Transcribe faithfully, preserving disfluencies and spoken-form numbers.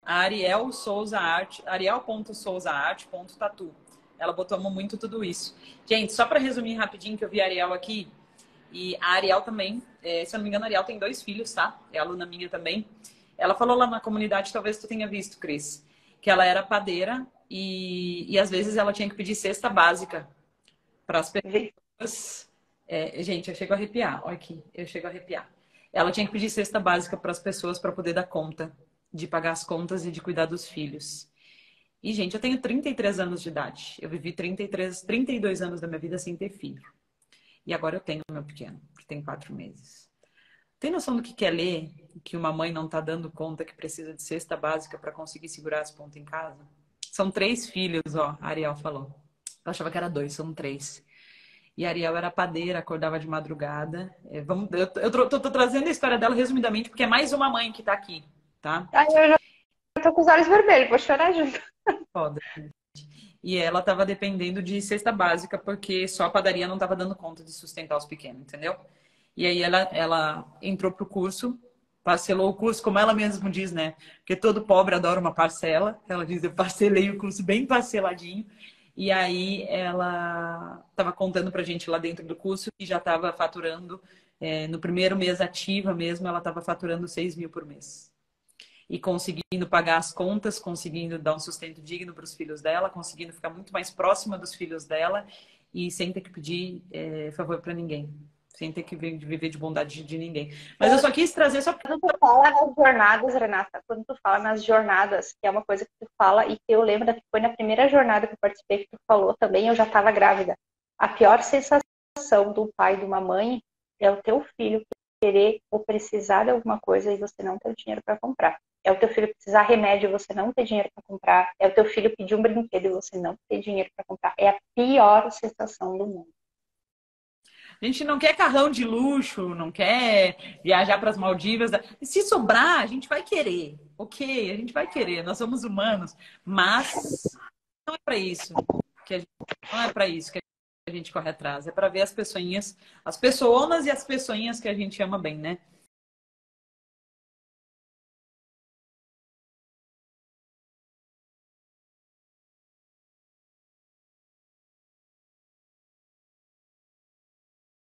A Ariel Souza Arte, ariel.souzaarte.tatu. Ela botou muito tudo isso. Gente, só para resumir rapidinho, que eu vi a Ariel aqui. E a Ariel também, é, se eu não me engano, a Ariel tem dois filhos, tá? É aluna minha também. Ela falou lá na comunidade, talvez tu tenha visto, Cris, que ela era padeira e, e às vezes ela tinha que pedir cesta básica para as pessoas. É, gente, eu chego a arrepiar. Olha aqui, eu chego a arrepiar. Ela tinha que pedir cesta básica para as pessoas para poder dar conta de pagar as contas e de cuidar dos filhos. E, gente, eu tenho trinta e três anos de idade. Eu vivi trinta e três, trinta e dois anos da minha vida sem ter filho. E agora eu tenho meu pequeno, que tem quatro meses. Tem noção do que é ler que uma mãe não está dando conta que precisa de cesta básica para conseguir segurar as pontas em casa? São três filhos, ó, a Ariel falou. Eu achava que era dois, são três. E a Ariel era padeira, acordava de madrugada. É, vamos, eu eu tô, tô, tô trazendo a história dela resumidamente, porque é mais uma mãe que está aqui, tá? Ai, eu já tô com os olhos vermelhos, vou chorar junto. Foda. E ela estava dependendo de cesta básica, porque só a padaria não estava dando conta de sustentar os pequenos, entendeu? E aí ela, ela entrou pro curso, parcelou o curso, como ela mesma diz, né? Porque todo pobre adora uma parcela. Ela diz, eu parcelei o curso bem parceladinho. E aí ela estava contando pra gente lá dentro do curso que já estava faturando, é, no primeiro mês ativa mesmo, ela estava faturando seis mil por mês. E conseguindo pagar as contas, conseguindo dar um sustento digno para os filhos dela, conseguindo ficar muito mais próxima dos filhos dela e sem ter que pedir é, favor para ninguém, sem ter que viver de bondade de ninguém. Mas eu só quis trazer só Quando tu fala nas jornadas, Renata, quando tu fala nas jornadas, que é uma coisa que tu fala e que eu lembro que foi na primeira jornada que eu participei que tu falou também, eu já estava grávida. A pior sensação do pai e de uma mãe é o teu filho querer ou precisar de alguma coisa e você não ter o dinheiro para comprar. É o teu filho precisar de remédio e você não ter dinheiro para comprar. É o teu filho pedir um brinquedo e você não ter dinheiro para comprar. É a pior sensação do mundo. a gente não quer carrão de luxo, não quer viajar para as Maldivas. Se sobrar, a gente vai querer. Ok, a gente vai querer. Nós somos humanos, mas não é para isso que a gente, não é para isso que a gente corre atrás. É para ver as pessoinhas, as pessoas e as pessoinhas que a gente ama bem, né?